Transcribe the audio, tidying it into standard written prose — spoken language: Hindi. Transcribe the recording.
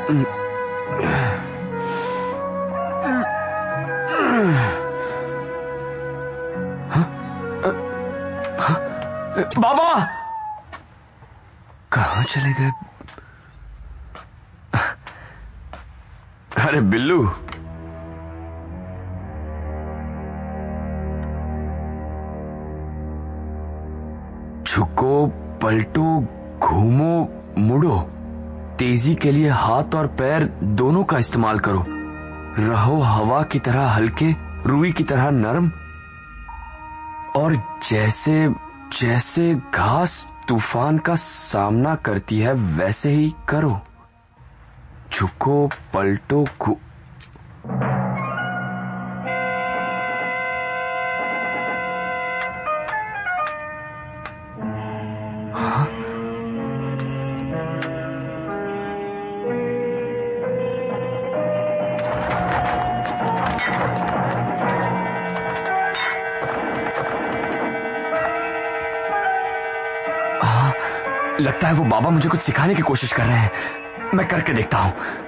बाबा कहाँ चले गए? अरे बिल्लू, झुको, पलटो, घूमो, मुड़ो। तेजी के लिए हाथ और पैर दोनों का इस्तेमाल करो। रहो हवा की तरह हल्के, रुई की तरह नरम, और जैसे जैसे घास तूफान का सामना करती है वैसे ही करो। झुको, पलटो, लगता है वो बाबा मुझे कुछ सिखाने की कोशिश कर रहे हैं। मैं करके देखता हूं।